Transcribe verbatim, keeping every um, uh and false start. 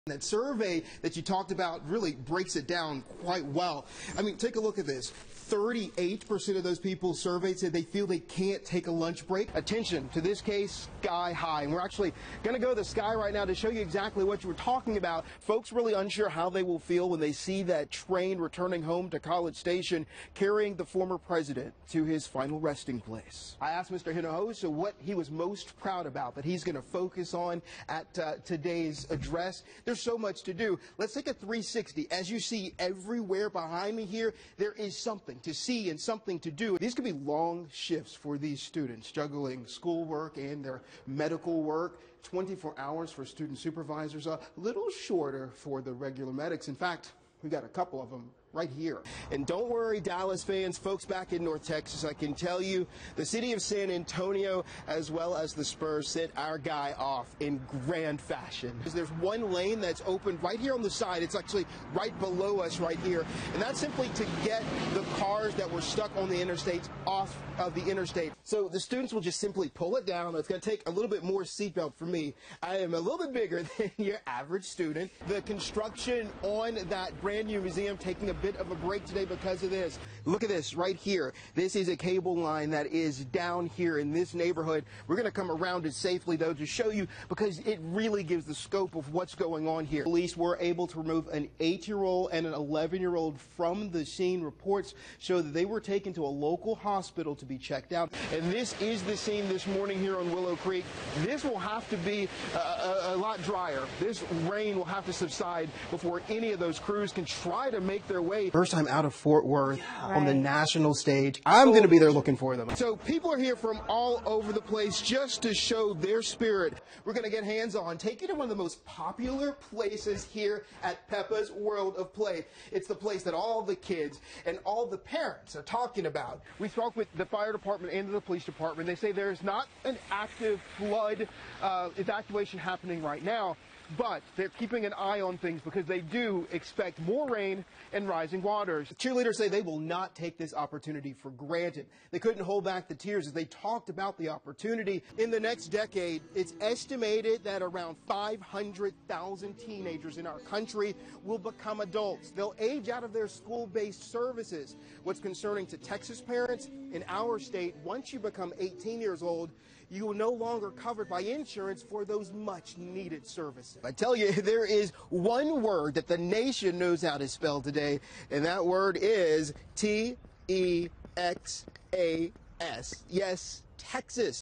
That survey that you talked about really breaks it down quite well. I mean, take a look at this. thirty-eight percent of those people surveyed said they feel they can't take a lunch break. Attention to this case, sky high. And we're actually going to go to the sky right now to show you exactly what you were talking about. Folks really unsure how they will feel when they see that train returning home to College Station carrying the former president to his final resting place. I asked Mister Hinojosa what he was most proud about that he's going to focus on at uh, today's address. There's so much to do. Let's take a three sixty. As you see everywhere behind me here, there is something to see and something to do. These could be long shifts for these students, juggling schoolwork and their medical work. twenty-four hours for student supervisors, a little shorter for the regular medics. In fact, we've got a couple of them right here. And don't worry, Dallas fans, folks back in North Texas, I can tell you the city of San Antonio as well as the Spurs sent our guy off in grand fashion. There's one lane that's open right here on the side. It's actually right below us right here. And that's simply to get the cars that were stuck on the interstates off of the interstate. So the students will just simply pull it down. It's going to take a little bit more seatbelt for me. I am a little bit bigger than your average student. The construction on that brand new museum taking a bit of a break today because of this. Look at this right here. This is a cable line that is down here in this neighborhood. We're going to come around it safely, though, to show you because it really gives the scope of what's going on here. Police were able to remove an eight-year-old and an eleven-year-old from the scene. Reports show that they were taken to a local hospital to be checked out. And this is the scene this morning here on Willow Creek. This will have to be a, a, a lot drier. This rain will have to subside before any of those crews can try to make their way. First time out of Fort Worth yeah, right. on the national stage. I'm going to be there looking for them. So people are here from all over the place just to show their spirit. We're going to get hands-on, take you to one of the most popular places here at Peppa's World of Play. It's the place that all the kids and all the parents are talking about. We spoke with the fire department and the police department. They say there's not an active flood uh, evacuation happening right now, but they're keeping an eye on things because they do expect more rain and rising waters. Cheerleaders say they will not take this opportunity for granted. They couldn't hold back the tears as they talked about the opportunity. In the next decade, it's estimated that around five hundred thousand teenagers in our country will become adults. They'll age out of their school-based services. What's concerning to Texas parents, in our state, once you become eighteen years old, you are no longer covered by insurance for those much-needed services. I tell you, there is one word that the nation knows how to spell today, and that word is T E X A S. Yes, Texas.